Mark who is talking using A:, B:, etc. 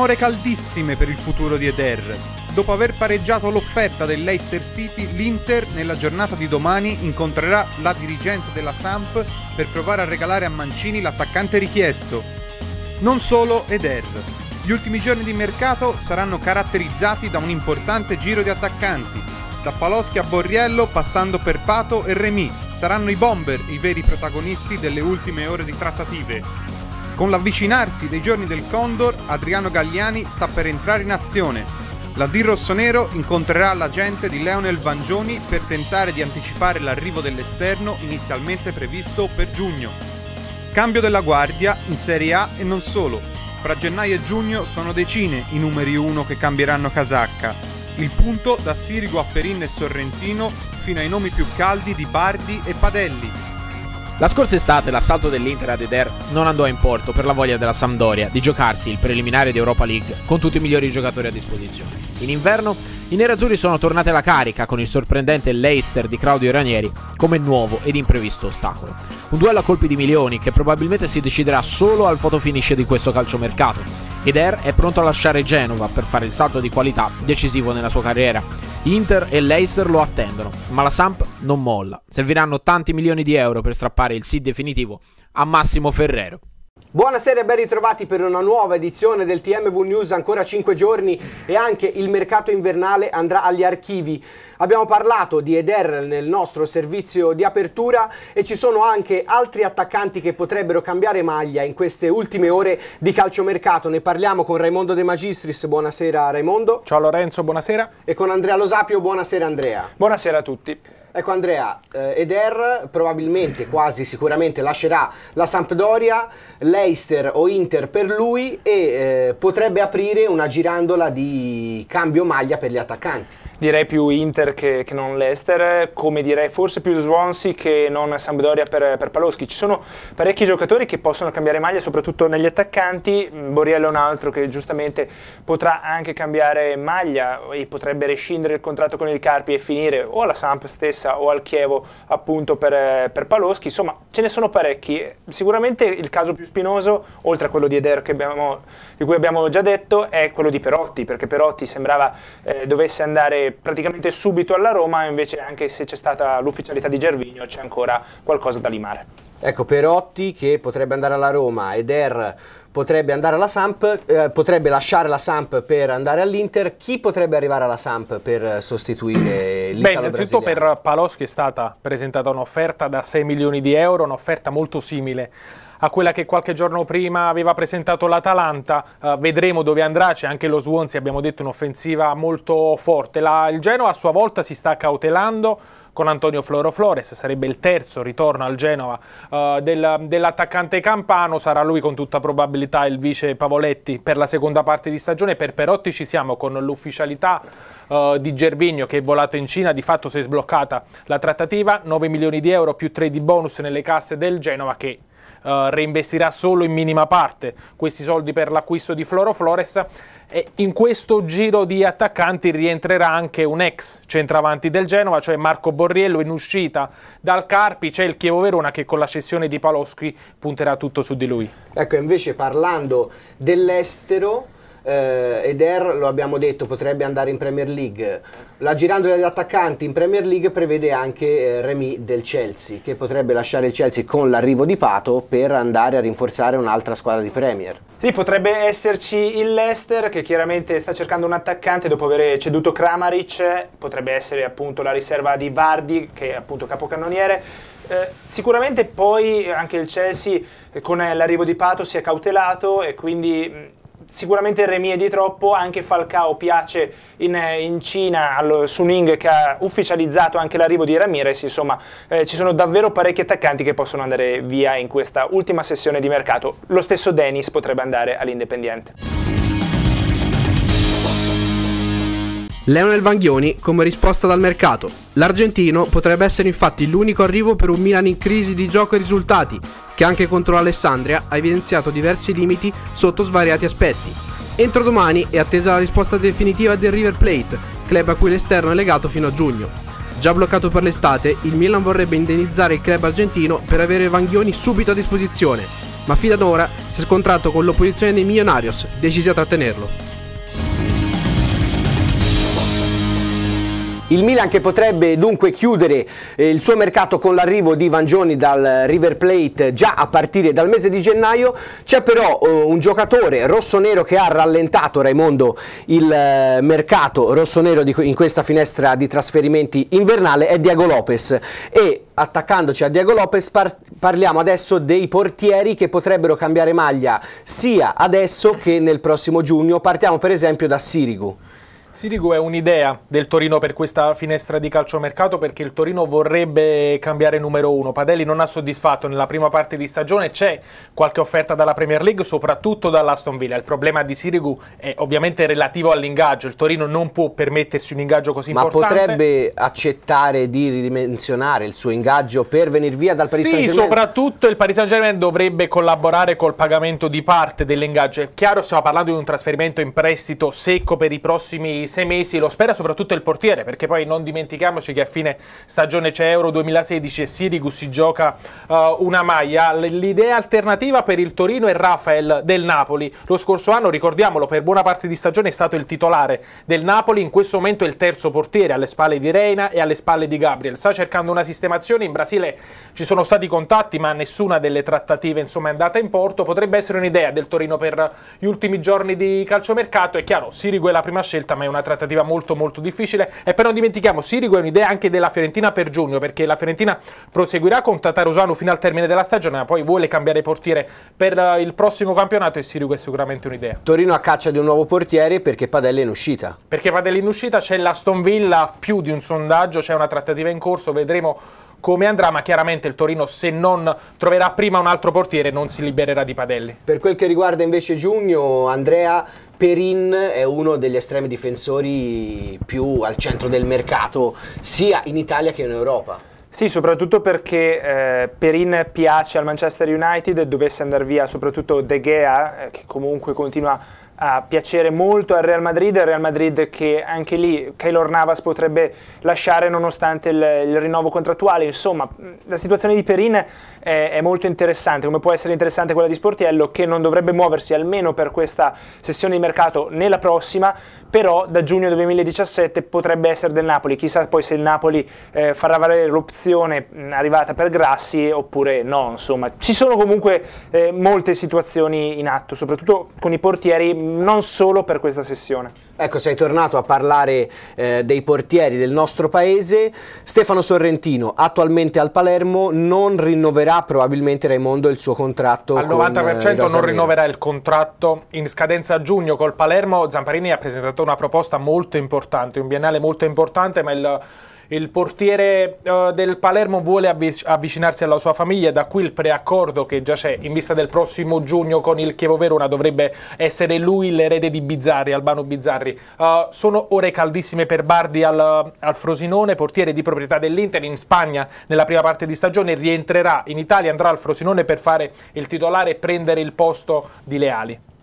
A: ore caldissime per il futuro di Eder. Dopo aver pareggiato l'offerta del Leicester City, l'Inter nella giornata di domani incontrerà la dirigenza della Samp per provare a regalare a Mancini l'attaccante richiesto. Non solo Eder. Gli ultimi giorni di mercato saranno caratterizzati da un importante giro di attaccanti. Da Paloschi a Borriello, passando per Pato e Remy, saranno i bomber i veri protagonisti delle ultime ore di trattative. Con l'avvicinarsi dei giorni del Condor, Adriano Galliani sta per entrare in azione. La D rossonero incontrerà l'agente di Leonel Vangioni per tentare di anticipare l'arrivo dell'esterno inizialmente previsto per giugno. Cambio della guardia in Serie A e non solo. Fra gennaio e giugno sono decine i numeri 1 che cambieranno casacca. Il punto da Sirigu a Perin e Sorrentino fino ai nomi più caldi di Bardi e Padelli.
B: La scorsa estate l'assalto dell'Inter ad Eder non andò in porto per la voglia della Sampdoria di giocarsi il preliminare di Europa League con tutti i migliori giocatori a disposizione. In inverno i nerazzurri sono tornati alla carica con il sorprendente Leicester di Claudio Ranieri come nuovo ed imprevisto ostacolo. Un duello a colpi di milioni che probabilmente si deciderà solo al fotofinish di questo calciomercato. Eder è pronto a lasciare Genova per fare il salto di qualità decisivo nella sua carriera. Inter e Leicester lo attendono, ma la Samp non molla. Serviranno tanti milioni di euro per strappare il sì definitivo a Massimo Ferrero.
C: Buonasera e ben ritrovati per una nuova edizione del TMV News, ancora 5 giorni e anche il mercato invernale andrà agli archivi. Abbiamo parlato di Eder nel nostro servizio di apertura e ci sono anche altri attaccanti che potrebbero cambiare maglia in queste ultime ore di calciomercato. Ne parliamo con Raimondo De Magistris, buonasera Raimondo.
D: Ciao Lorenzo, buonasera.
C: E con Andrea Lo Sapio, buonasera Andrea.
D: Buonasera a tutti.
C: Ecco Andrea, Eder probabilmente, quasi sicuramente lascerà la Sampdoria, Leicester o Inter per lui e potrebbe aprire una girandola di cambio maglia per gli attaccanti.
D: Direi più Inter che non Leicester, come direi forse più Swansea che non Sampdoria per Paloschi. Ci sono parecchi giocatori che possono cambiare maglia, soprattutto negli attaccanti. Borriello è un altro che giustamente potrà anche cambiare maglia e potrebbe rescindere il contratto con il Carpi e finire o alla Samp stessa o al Chievo appunto per Paloschi. Insomma, ce ne sono parecchi. Sicuramente il caso più spinoso, oltre a quello di Eder di cui abbiamo già detto, è quello di Perotti, perché Perotti sembrava dovesse andare praticamente subito alla Roma, invece anche se c'è stata l'ufficialità di Gervinho c'è ancora qualcosa da limare.
C: Ecco, Perotti che potrebbe andare alla Roma, Eder potrebbe andare alla Samp, potrebbe lasciare la Samp per andare all'Inter. Chi potrebbe arrivare alla Samp per sostituire l'italo-brasiliano?
D: Beh, innanzitutto per Paloschi è stata presentata un'offerta da 6 milioni di euro, un'offerta molto simile a quella che qualche giorno prima aveva presentato l'Atalanta. Vedremo dove andrà. C'è anche lo Swansea, abbiamo detto, un'offensiva molto forte. Il Genoa a sua volta si sta cautelando con Antonio Floro Flores, sarebbe il terzo ritorno al Genova dell'attaccante campano. Sarà lui con tutta probabilità il vice Pavoletti per la seconda parte di stagione. Per Perotti ci siamo con l'ufficialità di Gervinho che è volato in Cina. Di fatto si è sbloccata la trattativa, 9 milioni di euro più 3 di bonus nelle casse del Genova, che reinvestirà solo in minima parte questi soldi per l'acquisto di Floro Flores. E in questo giro di attaccanti rientrerà anche un ex centravanti del Genova, cioè Marco Borriello, in uscita dal Carpi. C'è il Chievo Verona che con la cessione di Paloschi punterà tutto su di lui.
C: Ecco, invece parlando dell'estero, Eder, lo abbiamo detto, potrebbe andare in Premier League. La girandola degli attaccanti in Premier League prevede anche Remy del Chelsea, che potrebbe lasciare il Chelsea con l'arrivo di Pato per andare a rinforzare un'altra squadra di Premier.
D: Sì, potrebbe esserci il Leicester che chiaramente sta cercando un attaccante dopo aver ceduto Kramaric. Potrebbe essere appunto la riserva di Vardy, che è appunto capocannoniere. Sicuramente poi anche il Chelsea con l'arrivo di Pato si è cautelato e quindi sicuramente Remy è di troppo. Anche Falcao piace in Cina al Suning, che ha ufficializzato anche l'arrivo di Ramirez. Insomma, ci sono davvero parecchi attaccanti che possono andare via in questa ultima sessione di mercato. Lo stesso Dennis potrebbe andare all'Independiente.
E: Leonel Vangioni come risposta dal mercato. L'argentino potrebbe essere infatti l'unico arrivo per un Milan in crisi di gioco e risultati, che anche contro l'Alessandria ha evidenziato diversi limiti sotto svariati aspetti. Entro domani è attesa la risposta definitiva del River Plate, club a cui l'esterno è legato fino a giugno. Già bloccato per l'estate, il Milan vorrebbe indennizzare il club argentino per avere Vangioni subito a disposizione. ma fino ad ora si è scontrato con l'opposizione dei Millonarios, decisi a trattenerlo.
C: Il Milan che potrebbe dunque chiudere il suo mercato con l'arrivo di Vangioni dal River Plate già a partire dal mese di gennaio. C'è però un giocatore rossonero che ha rallentato, Raimondo, il mercato rossonero in questa finestra di trasferimenti invernale, è Diego Lopez, e attaccandoci a Diego Lopez parliamo adesso dei portieri che potrebbero cambiare maglia sia adesso che nel prossimo giugno. Partiamo per esempio da Sirigu.
D: Sirigu è un'idea del Torino per questa finestra di calciomercato, perché il Torino vorrebbe cambiare numero uno. Padelli non ha soddisfatto nella prima parte di stagione, c'è qualche offerta dalla Premier League, soprattutto dall'Aston Villa. Il problema di Sirigu è ovviamente relativo all'ingaggio, il Torino non può permettersi un ingaggio così importante.
C: Ma potrebbe accettare di ridimensionare il suo ingaggio per venire via dal Paris Saint-Germain?
D: Sì, soprattutto il Paris Saint-Germain dovrebbe collaborare col pagamento di parte dell'ingaggio. È chiaro, stiamo parlando di un trasferimento in prestito secco per i prossimi 6 mesi, lo spera soprattutto il portiere, perché poi non dimentichiamoci che a fine stagione c'è Euro 2016 e Sirigu si gioca una maglia. L'idea alternativa per il Torino è Rafael del Napoli. Lo scorso anno, ricordiamolo, per buona parte di stagione è stato il titolare del Napoli, in questo momento è il terzo portiere alle spalle di Reina e alle spalle di Gabriel. Sta cercando una sistemazione, in Brasile ci sono stati contatti ma nessuna delle trattative insomma è andata in porto. Potrebbe essere un'idea del Torino per gli ultimi giorni di calciomercato. È chiaro, Sirigu è la prima scelta, ma è una trattativa molto difficile. E poi non dimentichiamo, Sirigu è un'idea anche della Fiorentina per giugno, perché la Fiorentina proseguirà con Tatarusanu fino al termine della stagione, ma poi vuole cambiare portiere per il prossimo campionato e Sirigu è sicuramente un'idea.
C: Torino a caccia di un nuovo portiere perché Padelli è in uscita.
D: Perché Padelli in uscita, c'è l'Aston Villa, più di un sondaggio, c'è una trattativa in corso, vedremo come andrà, ma chiaramente il Torino, se non troverà prima un altro portiere, non si libererà di Padelli.
C: Per quel che riguarda invece giugno, Andrea, Perin è uno degli estremi difensori più al centro del mercato, sia in Italia che in Europa.
F: Sì, soprattutto perché Perin piace al Manchester United, dovesse andare via soprattutto De Gea, che comunque continua a piacere molto al Real Madrid che anche lì Keylor Navas potrebbe lasciare nonostante il rinnovo contrattuale. Insomma, la situazione di Perin è molto interessante, come può essere interessante quella di Sportiello, che non dovrebbe muoversi almeno per questa sessione di mercato né la prossima, però da giugno 2017 potrebbe essere del Napoli. Chissà poi se il Napoli farà valere l'opzione arrivata per Grassi oppure no. Insomma, ci sono comunque molte situazioni in atto, soprattutto con i portieri, non solo per questa sessione.
C: Ecco, sei tornato a parlare dei portieri del nostro paese. Stefano Sorrentino, attualmente al Palermo, non rinnoverà probabilmente, Raimondo, il suo contratto
D: al 90% non rinnoverà il contratto in scadenza a giugno col Palermo. Zamparini ha presentato una proposta molto importante, un biennale molto importante, ma il portiere del Palermo vuole avvicinarsi alla sua famiglia, da qui il preaccordo che già c'è in vista del prossimo giugno con il Chievo Verona. Dovrebbe essere lui l'erede di Bizzarri, Albano Bizzarri. Sono ore caldissime per Bardi al Frosinone, portiere di proprietà dell'Inter, in Spagna nella prima parte di stagione, rientrerà in Italia, andrà al Frosinone per fare il titolare e prendere il posto di Leali.